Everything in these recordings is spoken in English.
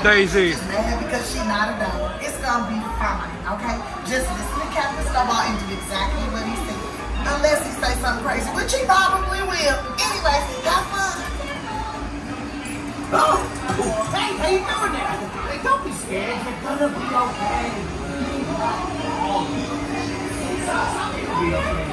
Daisy. She's mad because she's not a dog. It's gonna be fine, okay? Just listen to Captain Snowball and do exactly what he said. Unless he say something crazy, which he probably will. Anyways, have fun. Oh, hey, how you doing there? Hey, don't be scared. You're gonna be okay. You'll be okay.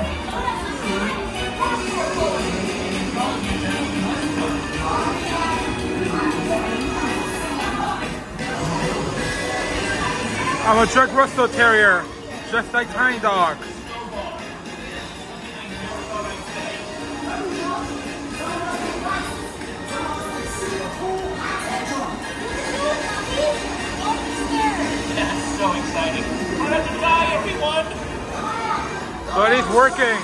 I'm a Jack Russell Terrier, just like tiny dogs. That's so exciting. Bye, everyone. But he's working.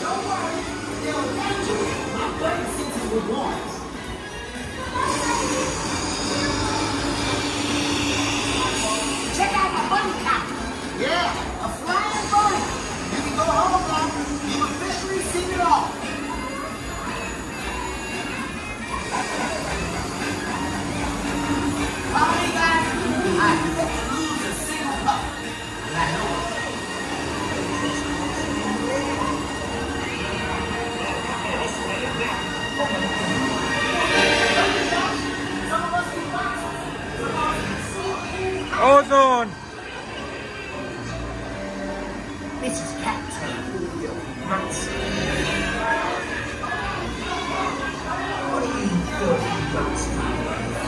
Check out my bunny copter. Yeah, a flying bunny. You can go home now. You've officially seen it all. Follow me, guys. I bet to lose a single pup. And I know it. Ozone. Mrs. Captain. Nuts. What are you filthy nuts?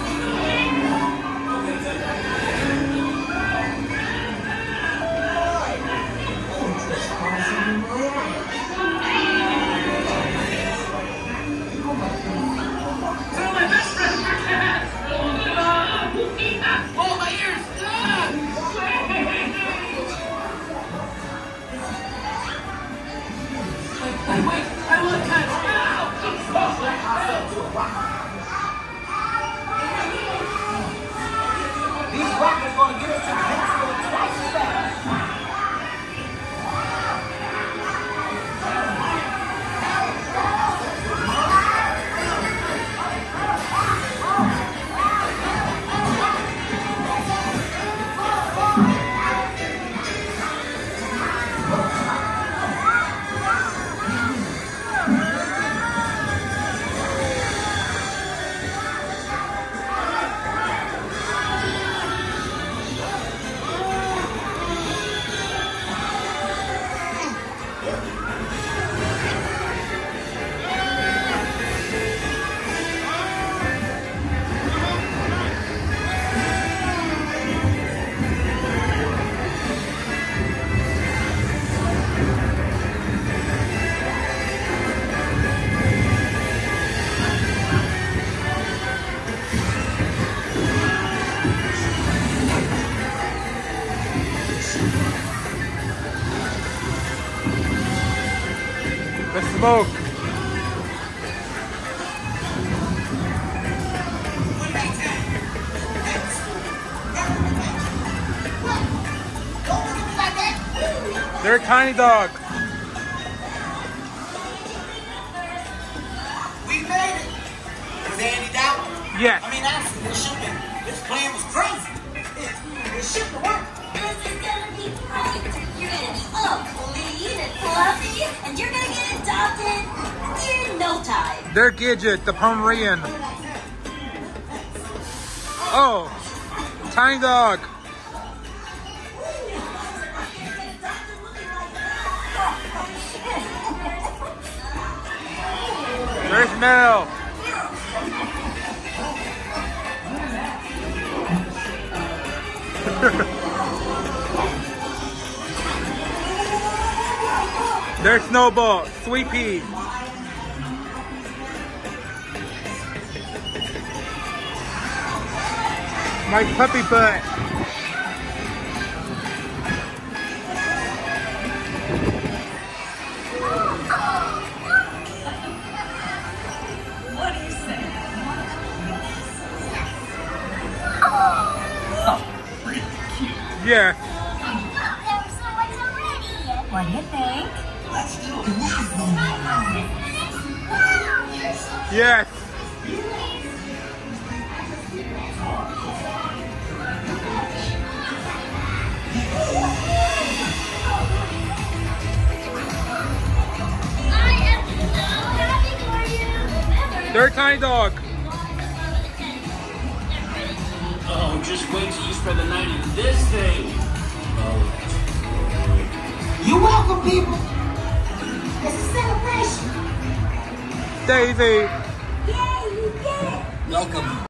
The smoke. They're tiny dogs. We made it. Was there any doubt? Yes. I mean, honestly, this plan was crazy. It shouldn't have worked. This is gonna be great. You're gonna be all clean and fluffy, and you're gonna get adopted in no time. They're Gidget, the Pomeranian. Oh, tiny dog. There's Mel. There's Snowball, Sweet Pea. My puppy butt. What do you say? Oh, pretty cute. Yeah. There's so much already. What do you think? Let's do it. Yes. Third tiny dog. Oh, just wait till you spend the night in this thing. You're welcome, people. It's a celebration. Daisy. Yay, you did it! Welcome.